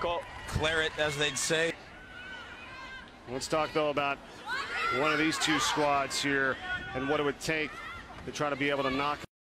claret, as they'd say. Let's talk, though, about one of these two squads here and what it would take to try to be able to knock